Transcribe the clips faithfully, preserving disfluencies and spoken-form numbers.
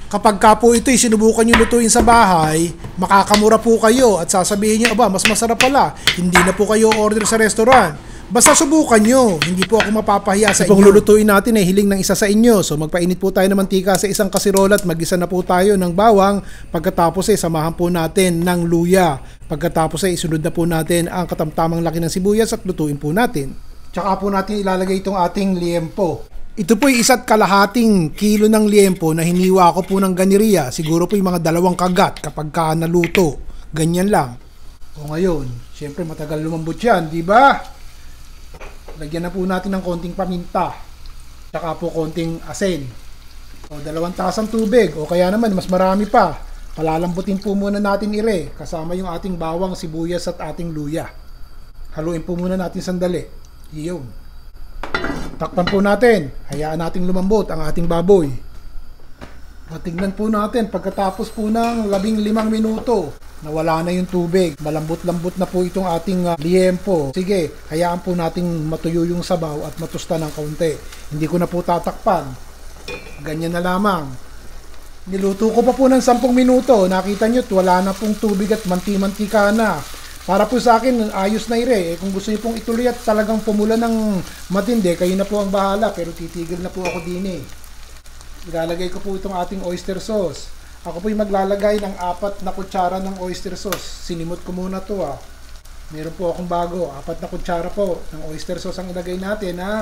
Kapag ka po ito'y sinubukan nyo lutuin sa bahay, makakamura po kayo at sasabihin nyo, aba, mas masarap pala. Hindi na po kayo order sa restaurant. Basta subukan nyo, hindi po ako mapapahiya sa inyo. Kung lulutuin natin ay hiling ng isa sa inyo. So magpainit po tayo ng mantika sa isang kasirola at mag-isa na po tayo ng bawang. Pagkatapos ay samahan po natin ng luya. Pagkatapos ay isunod na po natin ang katamtamang laki ng sibuyas at lutuin po natin. Tsaka po natin ilalagay itong ating liempo. Ito po ay isa't kalahating kilo ng liempo na hiniwa ko po ng ganiriya. Siguro po yung mga dalawang kagat kapag ka naluto. Ganyan lang. O ngayon, syempre matagal lumambot yan, di ba? Lagyan na po natin ng konting paminta. Tsaka po konting asin. O dalawang tasang tubig. O kaya naman mas marami pa. Palalambutin po muna natin ire. Kasama yung ating bawang, sibuyas at ating luya. Haluin po muna natin sandali. Iyon. Takpan po natin. Hayaan nating lumambot ang ating baboy. Matignan po natin pagkatapos po ng labing limang minuto. Nawala na yung tubig. Malambot-lambot na po itong ating uh, liempo. Sige, hayaan po nating matuyo yung sabaw at matusta ng kaunti. Hindi ko na po tatakpan. Ganyan na lamang. Niluto ko pa po ng sampung minuto. Nakita nyo, wala na pong tubig at manti-mantika na. Para po sa akin, ayos na ire. Eh, kung gusto niyo pong ituloy at talagang pumula ng matindi, kayo na po ang bahala. Pero titigil na po ako din eh. Ilalagay ko po itong ating oyster sauce. Ako po yung maglalagay ng apat na kutsara ng oyster sauce. Sinimot ko muna to ah. Meron po akong bago. Apat na kutsara po ng oyster sauce ang ilagay natin ha.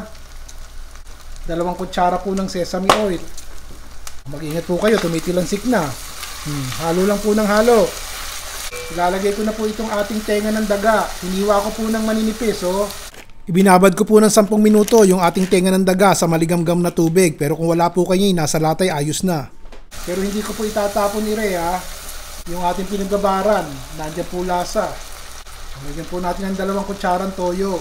Dalawang kutsara po ng sesame oil. Mag-ingat po kayo, tumitilansik na. Hmm, halo lang po ng halo. Ilalagay ko na po itong ating tenga ng daga. Hiniwa ko po ng maninipis oh. Ibinabad ko po ng sampung minuto yung ating tenga ng daga sa maligamgam na tubig. Pero kung wala po kayo, nasa latay ayos na. Pero hindi ko po itatapon ni Rhea ha. Yung ating pinagbabaran. Nandiyan po lasa. Lagyan po natin ng dalawang kutsarang toyo.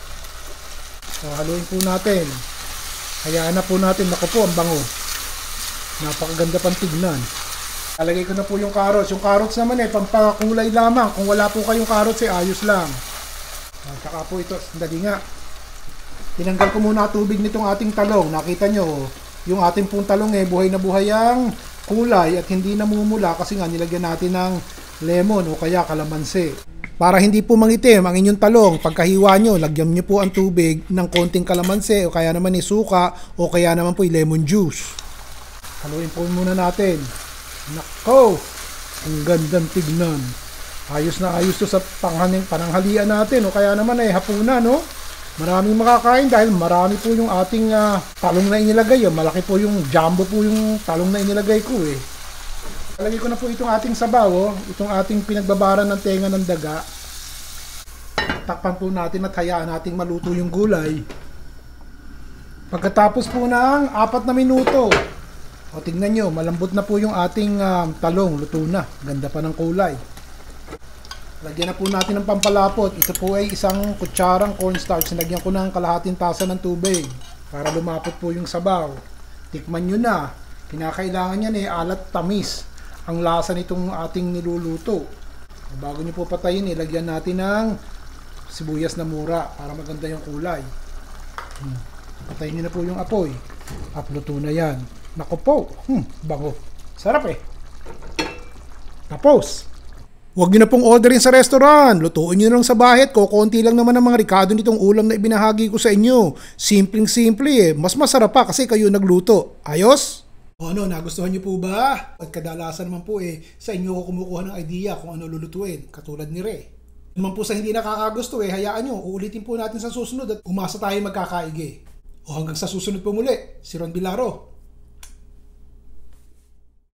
So haluin po natin. Hayaan na po natin. Naku po ang bango. Napakaganda pang tignan. Alagay ko na po yung carrots. Yung carrots naman eh, pampakulay lamang. Kung wala po kayong carrots eh, ayos lang. At saka po ito, sandali nga. Tinanggal ko muna tubig nitong ating talong. Nakita nyo, yung ating pong talong eh, buhay na buhay ang kulay at hindi namumula kasi nga nilagyan natin ng lemon o kaya kalamansi. Para hindi po mangitim ang inyong talong, pagkahiwa nyo, lagyan nyo po ang tubig ng konting kalamansi o kaya naman isuka o kaya naman po lemon juice. Haluin po muna natin. Nako! Ang gandang tignan. Ayos na ayos to sa panghaning, pananghalian natin o kaya naman eh hapunan no? Maraming makakain dahil marami po yung ating uh, talong na inilagay. Oh. Malaki po yung jumbo po yung talong na inilagay ko eh. Lagay ko na po itong ating sabaw, oh. Itong ating pinagbabaran ng tenga ng daga. Takpan po natin at hayaan nating maluto yung gulay. Pagkatapos po ng apat na minuto, o tignan nyo, malambot na po yung ating uh, talong, luto na. Ganda pa ng kulay. Lagyan na po natin ng pampalapot. Ito po ay isang kutsarang cornstarch. Sinagyan ko ng kalahating tasa ng tubig para lumapot po yung sabaw. Tikman nyo na. Kinakailangan yan eh, alat tamis ang lasa nitong ating niluluto. Bago nyo po patayin, ilagyan natin ng sibuyas na mura para maganda yung kulay. Hmm. Patayin nyo na po yung apoy. At luto na yan. Naku po, hmm, bango. Sarap eh. Tapos. Huwag nyo na pong orderin sa restaurant. Lutuin nyo lang sa bahay at kukunti lang naman ang mga rikado nitong ulam na ibinahagi ko sa inyo. Simpleng-simple eh. Mas masarap pa kasi kayo nagluto. Ayos? O ano, nagustuhan nyo po ba? At kadalasan naman po eh, sa inyo ko kumukuha ng idea kung ano lulutuin. Katulad ni Rhea. Naman po sa hindi nakakagusto eh, hayaan nyo. Uulitin po natin sa susunod at umasa tayo magkakaigi. O hanggang sa susunod po muli, si Ron Bilaro.